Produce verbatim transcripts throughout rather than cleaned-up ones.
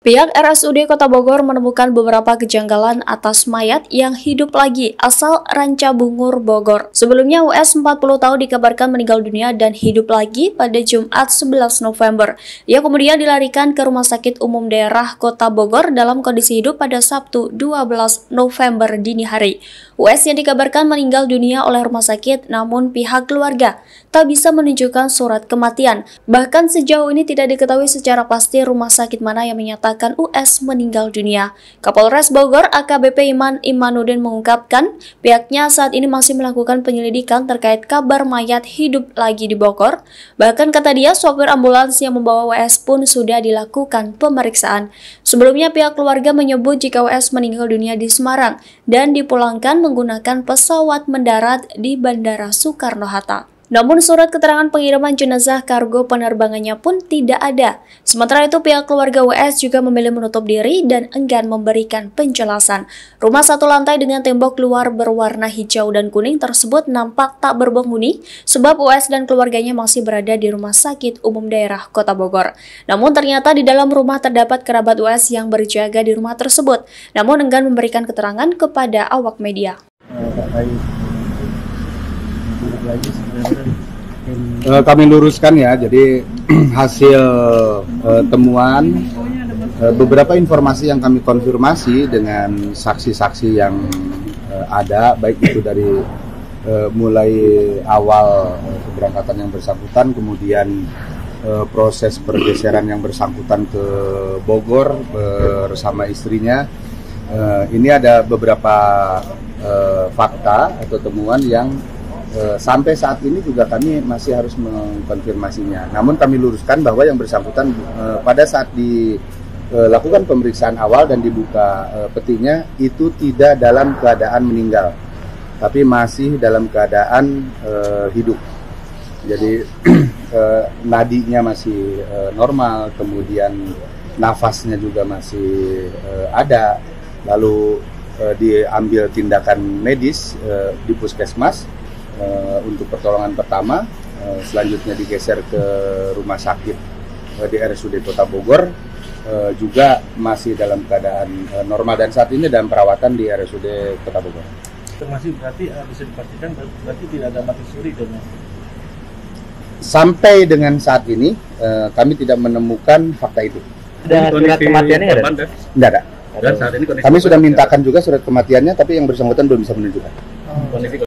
Pihak R S U D Kota Bogor menemukan beberapa kejanggalan atas mayat yang hidup lagi asal Rancabungur, Bogor. Sebelumnya U S empat puluh tahun dikabarkan meninggal dunia dan hidup lagi pada Jumat sebelas November. Ia kemudian dilarikan ke Rumah Sakit Umum Daerah Kota Bogor dalam kondisi hidup pada Sabtu dua belas November dini hari. U S yang dikabarkan meninggal dunia oleh rumah sakit, namun pihak keluarga tak bisa menunjukkan surat kematian. Bahkan sejauh ini tidak diketahui secara pasti rumah sakit mana yang menyatakan U S meninggal dunia. Kapolres Bogor A K B P Iman Imanuddin mengungkapkan pihaknya saat ini masih melakukan penyelidikan terkait kabar mayat hidup lagi di Bogor. Bahkan kata dia, sopir ambulans yang membawa W S pun sudah dilakukan pemeriksaan. Sebelumnya pihak keluarga menyebut jika W S meninggal dunia di Semarang dan dipulangkan menggunakan pesawat mendarat di Bandara Soekarno-Hatta. Namun surat keterangan pengiriman jenazah kargo penerbangannya pun tidak ada. Sementara itu pihak keluarga W S juga memilih menutup diri dan enggan memberikan penjelasan. Rumah satu lantai dengan tembok luar berwarna hijau dan kuning tersebut nampak tak berpenghuni sebab W S dan keluarganya masih berada di Rumah Sakit Umum Daerah Kota Bogor. Namun ternyata di dalam rumah terdapat kerabat W S yang berjaga di rumah tersebut, namun enggan memberikan keterangan kepada awak media. Uh, kami luruskan ya, jadi hasil uh, temuan uh, beberapa informasi yang kami konfirmasi dengan saksi-saksi yang uh, ada, baik itu dari uh, mulai awal uh, keberangkatan yang bersangkutan, kemudian uh, proses pergeseran yang bersangkutan ke Bogor bersama istrinya. Uh, ini ada beberapa uh, fakta atau temuan yang Uh, sampai saat ini juga kami masih harus mengkonfirmasinya. Namun kami luruskan bahwa yang bersangkutan uh, pada saat dilakukan uh, pemeriksaan awal dan dibuka uh, petinya itu tidak dalam keadaan meninggal, tapi masih dalam keadaan uh, hidup. Jadi uh, nadinya masih uh, normal, kemudian nafasnya juga masih uh, ada. Lalu uh, diambil tindakan medis uh, di puskesmas Uh, untuk pertolongan pertama, uh, selanjutnya digeser ke rumah sakit uh, di R S U D Kota Bogor, uh, juga masih dalam keadaan uh, normal dan saat ini dalam perawatan di R S U D Kota Bogor. Masih berarti uh, bisa dipastikan berarti tidak ada mati suri dan sampai dengan saat ini uh, kami tidak menemukan fakta itu. Ada surat kematiannya nggak ada? Tidak ada. Dan saat ini kami sudah mintakan juga surat kematiannya, tapi yang bersangkutan belum bisa menunjukkan. Kondisi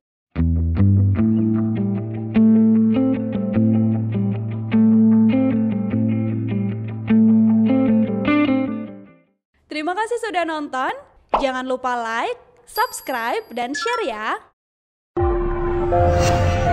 Terima kasih sudah nonton, jangan lupa like, subscribe, dan share ya!